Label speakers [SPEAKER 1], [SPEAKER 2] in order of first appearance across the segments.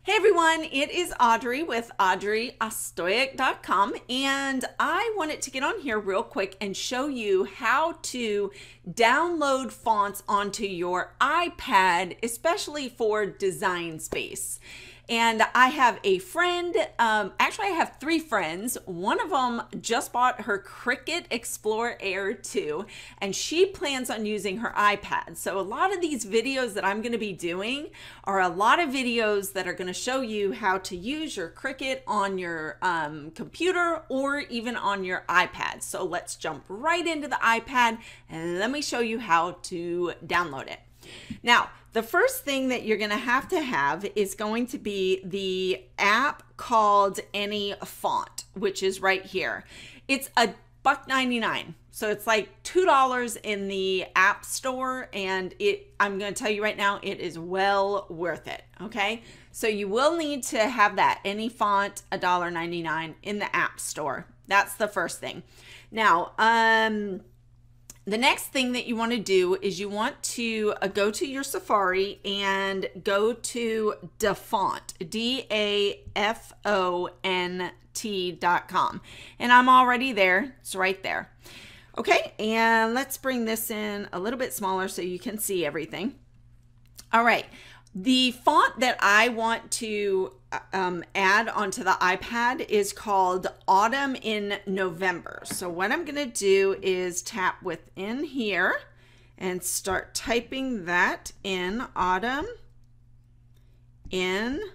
[SPEAKER 1] Hey everyone, it is Audrey with audreyostoic.com, and I wanted to get on here real quick and show you how to download fonts onto your iPad, especially for Design Space. And I have a friend, actually I have three friends. One of them just bought her Cricut Explorer Air 2, and she plans on using her iPad. So a lot of these videos that I'm gonna be doing are a lot of videos that are gonna show you how to use your Cricut on your computer or even on your iPad. So let's jump right into the iPad and let me show you how to download it. Now, the first thing that you're going to have is going to be the app called Any Font, which is right here. It's $1.99. So it's like $2 in the App Store, and I'm going to tell you right now, it is well worth it. Okay. So you will need to have that Any Font, $1.99 in the App Store. That's the first thing. Now, the next thing that you want to do is you want to go to your Safari and go to Dafont, DAFONT.com. And I'm already there. It's right there. Okay, and let's bring this in a little bit smaller so you can see everything. All right, the font that I want to add onto the iPad is called Autumn in November. So what I'm going to do is tap within here and start typing that in, Autumn in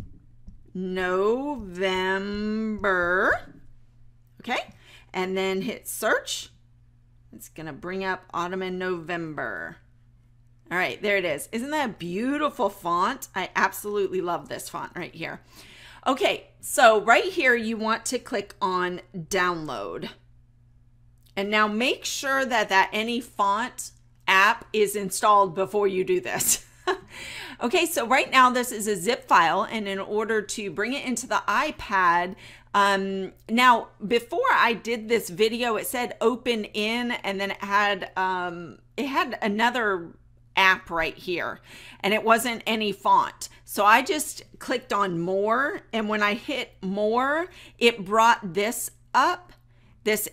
[SPEAKER 1] November. Okay, and then hit search. It's going to bring up Autumn in November. All right, there it is. Isn't that a beautiful font? I absolutely love this font right here. Okay, so right here you want to click on download. And now make sure that that Any Font app is installed before you do this. Okay, so right now this is a zip file, and in order to bring it into the iPad, now before I did this video, it said open in, and then it had another app right here, and it wasn't Any Font. So I just clicked on more, and when I hit more, it brought this up, this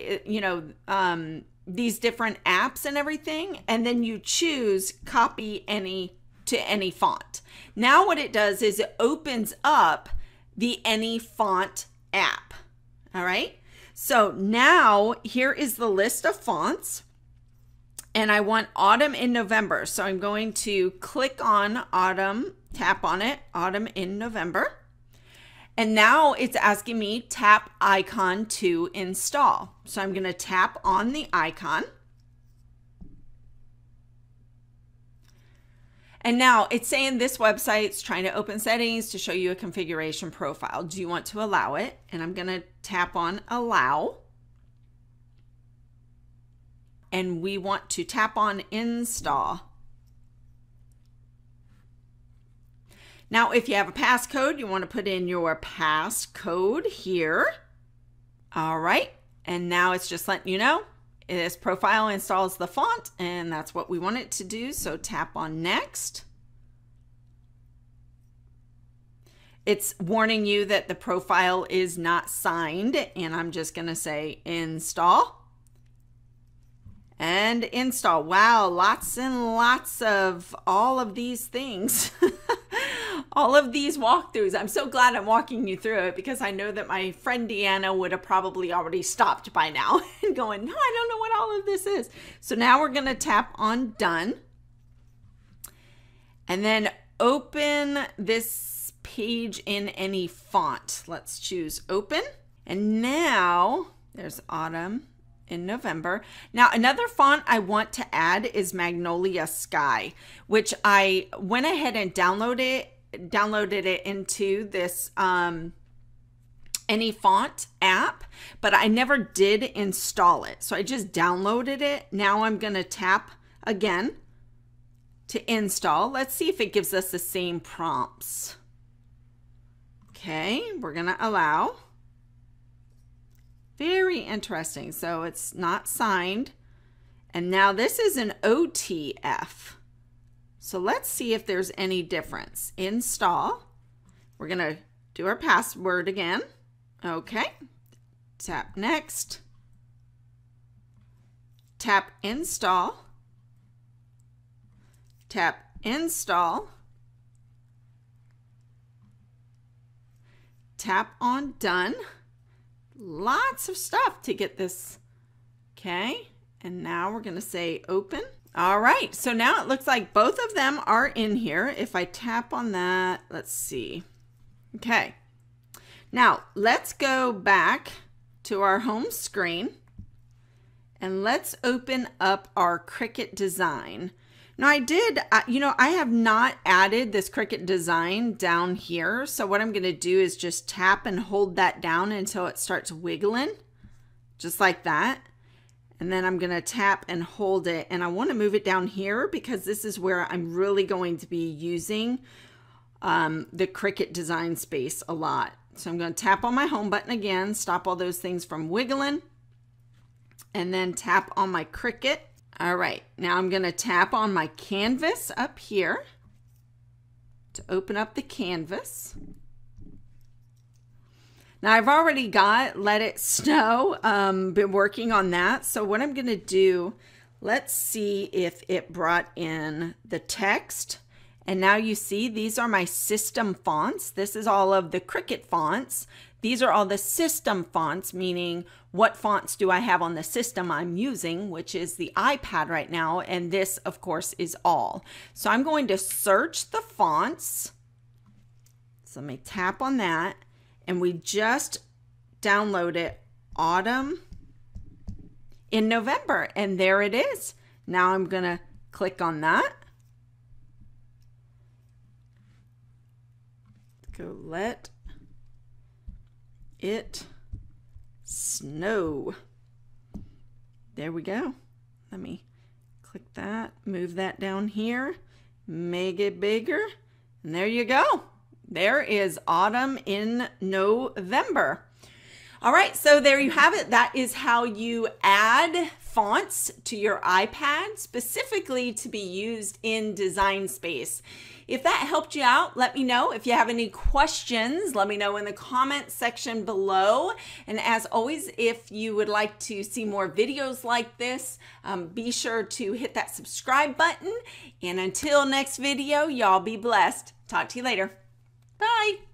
[SPEAKER 1] these different apps and everything, and then you choose copy any to Any Font. Now what it does is it opens up the Any Font app. All right, so now here is the list of fonts. And I want Autumn in November. So I'm going to click on Autumn, tap on it, Autumn in November. And now it's asking me tap icon to install. So I'm going to tap on the icon. And now it's saying this website's trying to open settings to show you a configuration profile. Do you want to allow it? And I'm going to tap on allow. And we want to tap on install. Now, if you have a passcode, you want to put in your passcode here. All right, and now it's just letting you know this profile installs the font, and that's what we want it to do. So tap on next. It's warning you that the profile is not signed, and I'm just going to say install. And install. Wow, lots and lots of all of these things. All of these walkthroughs. I'm so glad I'm walking you through it, because I know that my friend Deanna would have probably already stopped by now and going, no, I don't know what all of this is. So now we're going to tap on done. And then open this page in Any Font. Let's choose open. And now there's Autumn in November. Now another font I want to add is Magnolia Sky, which I went ahead and downloaded it into this Any Font app, but I never did install it. So I just downloaded it. Now I'm going to tap again to install. Let's see if it gives us the same prompts. Okay, we're going to allow. Very interesting. So it's not signed. And now this is an OTF. So let's see if there's any difference. Install. We're going to do our password again. Okay. Tap next. Tap install. Tap install. Tap on done. Lots of stuff to get this. Okay. And now we're going to say open. All right. So now it looks like both of them are in here. If I tap on that, let's see. Okay. Now let's go back to our home screen and let's open up our Cricut design. Now I have not added this Cricut design down here. So what I'm going to do is just tap and hold that down until it starts wiggling, just like that. And then I'm going to tap and hold it. And I want to move it down here because this is where I'm really going to be using the Cricut design space a lot. So I'm going to tap on my home button again, stop all those things from wiggling, and then tap on my Cricut. All right, now I'm going to tap on my canvas up here to open up the canvas. Now I've already got Let It Snow, been working on that. So what I'm going to do, let's see if it brought in the text. And now you see these are my system fonts. This is all of the Cricut fonts. These are all the system fonts, meaning what fonts do I have on the system I'm using, which is the iPad right now. And this, of course, is all. So I'm going to search the fonts. So let me tap on that. And we just downloaded Autumn in November. And there it is. Now I'm going to click on that. Go Let It Snow. There we go. Let me click that, move that down here, make it bigger, and there you go. There is Autumn in November. All right, so there you have it. That is how you add fonts to your iPad, specifically to be used in Design Space. If that helped you out, let me know. If you have any questions, let me know in the comment section below. And as always, if you would like to see more videos like this, be sure to hit that subscribe button. And until next video, y'all be blessed. Talk to you later. Bye.